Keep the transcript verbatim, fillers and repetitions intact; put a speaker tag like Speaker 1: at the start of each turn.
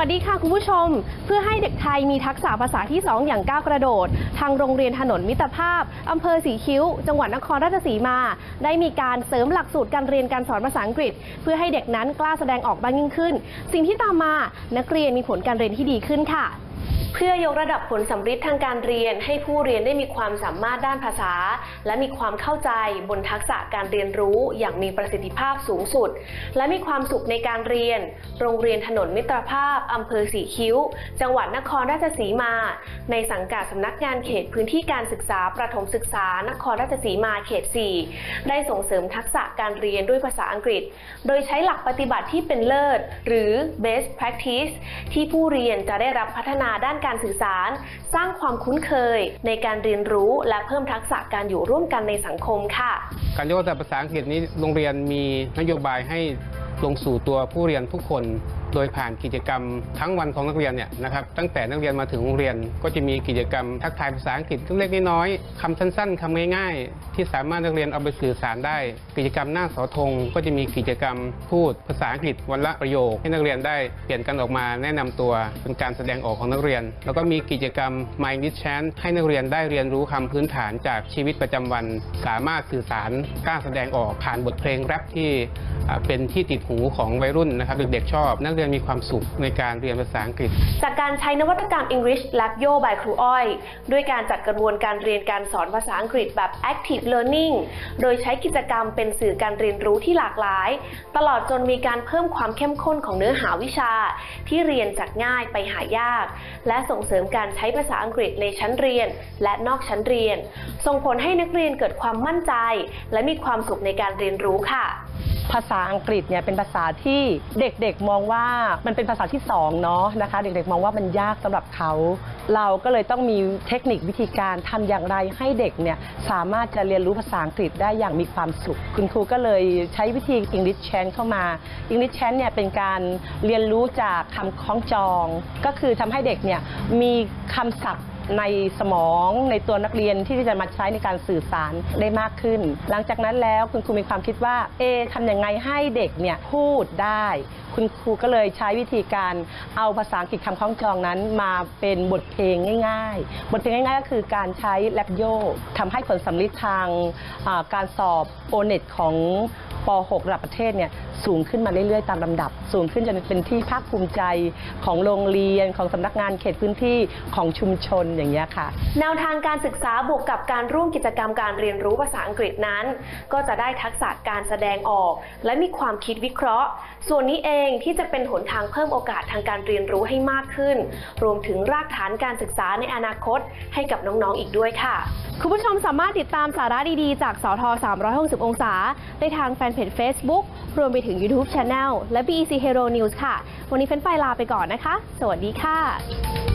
Speaker 1: สดีค่ะคุณผู้ชมเพื่อให้เด็กไทยมีทักษะภาษาที่สองอย่างก้าวกระโดดทางโรงเรียนถนนมิตรภาพอำเภอสีคิ้วจังหวัดนครราชสีมาได้มีการเสริมหลักสูตรการเรียนการสอนภาษาอังกฤษเพื่อให้เด็กนั้นกล้าแสดงออกบ้างยิ่งขึ้นสิ่งที่ตามมานักเรียนมีผลการเรียนที่ดีขึ้นค่ะเพื่อยกระดับผลสัมฤทธิ์ทางการเรียนให้ผู้เรียนได้มีความสามารถด้านภาษาและมีความเข้าใจบนทักษะการเรียนรู้อย่างมีประสิทธิภาพสูงสุดและมีความสุขในการเรียนโรงเรียนถนนมิตรภาพอำเภอสีคิ้วจังหวัดนครราชสีมาในสังกัดสำนักงานเขตพื้นที่การศึกษาประถมศึกษานครราชสีมาเขตสี่ได้ส่งเสริมทักษะการเรียนด้วยภาษาอังกฤษโดยใช้หลักปฏิบัติที่เป็นเลิศหรือ best practice ที่ผู้เรียนจะได้รับพัฒนาด้านการสื่อสารสร้างความคุ้นเคยในการเรียนรู้และเพิ่มทักษะการอยู่ร่วมกันในสังคมค่ะ
Speaker 2: การยกระดับภาษาอังกฤษนี้โรงเรียนมีนโยบายให้ลงสู่ตัวผู้เรียนทุกคนโดยผ่านกิจกรรมทั้งวันของนักเรียนเนี่ยนะครับตั้งแต่นักเรียนมาถึงโรงเรียนก็จะมีกิจกรรมทักทายภาษาอังกฤษเล็กๆน้อยๆคำสั้นๆคำง่ายๆที่สามารถนักเรียนเอาไปสื่อสารได้กิจกรรมหน้าเสาธงก็จะมีกิจกรรมพูดภาษาอังกฤษวันละประโยคให้นักเรียนได้เปลี่ยนกันออกมาแนะนำตัวเป็นการแสดงออกของนักเรียนแล้วก็มีกิจกรรม My English Chance ให้นักเรียนได้เรียนรู้คำพื้นฐานจากชีวิตประจำวันสามารถสื่อสารกล้าแสดงออกผ่านบทเพลงแรปที่เป็นที่ติดหูของวัยรุ่นนะครับเด็กๆชอบนักเรียนมีความสุขในการเรียนภาษาอังกฤษ
Speaker 1: จากการใช้นวัตกรรม English Lab Yo by ครูอ้อยด้วยการจัดกระบวนการเรียนการสอนภาษาอังกฤษแบบ Active Learning โดยใช้กิจกรรมเป็นสื่อการเรียนรู้ที่หลากหลายตลอดจนมีการเพิ่มความเข้มข้นของเนื้อหาวิชาที่เรียนจากง่ายไปหายากและส่งเสริมการใช้ภาษาอังกฤษในชั้นเรียนและนอกชั้นเรียนส่งผลให้นักเรียนเกิดความมั่นใจและมีความสุขในการเรียนรู้ค่ะ
Speaker 3: ภาษาอังกฤษเนี่ยเป็นภาษาที่เด็กๆมองว่ามันเป็นภาษาที่สองเนาะนะคะเด็กๆมองว่ามันยากสำหรับเขาเราก็เลยต้องมีเทคนิควิธีการทำอย่างไรให้เด็กเนี่ยสามารถจะเรียนรู้ภาษาอังกฤษได้อย่างมีความสุขคุณครูก็เลยใช้วิธี English Chance เข้ามา English Chance เนี่ยเป็นการเรียนรู้จากคำคล้องจองก็คือทำให้เด็กเนี่ยมีคำศัพท์ในสมองในตัวนักเรียนที่จะมาใช้ในการสื่อสารได้มากขึ้นหลังจากนั้นแล้วคุณครูมีความคิดว่าเอทำยังไงให้เด็กเนี่ยพูดได้คุณครูก็เลยใช้วิธีการเอาภาษาอังกฤษคำคล้องจองนั้นมาเป็นบทเพลงง่ายๆบทเพลงง่ายๆก็คือการใช้แรปโยทำให้ผลสำลิดทางการสอบโอเน็ตของป หก ระดับประเทศเนี่ยสูงขึ้นมาเรื่อยๆตามลำดับสูงขึ้นจนเป็นที่ภาคภูมิใจของโรงเรียนของสำนักงานเขตพื้นที่ของชุมชนอย่างนี้ค่ะ
Speaker 1: แนวทางการศึกษาบวกกับการร่วมกิจกรรมการเรียนรู้ภาษาอังกฤษนั้นก็จะได้ทักษะการแสดงออกและมีความคิดวิเคราะห์ส่วนนี้เองที่จะเป็นหนทางเพิ่มโอกาสทางการเรียนรู้ให้มากขึ้นรวมถึงรากฐานการศึกษาในอนาคตให้กับน้องๆอีกด้วยค่ะคุณผู้ชมสามารถติดตามสาระดีๆจากสทสามร้อยหกสิบองศาได้ทางแฟนเพจ Facebook รวมไปถึง YouTube Channel และ บี อี ซี Hero News ค่ะวันนี้เฟ้นไฟลาไปก่อนนะคะสวัสดีค่ะ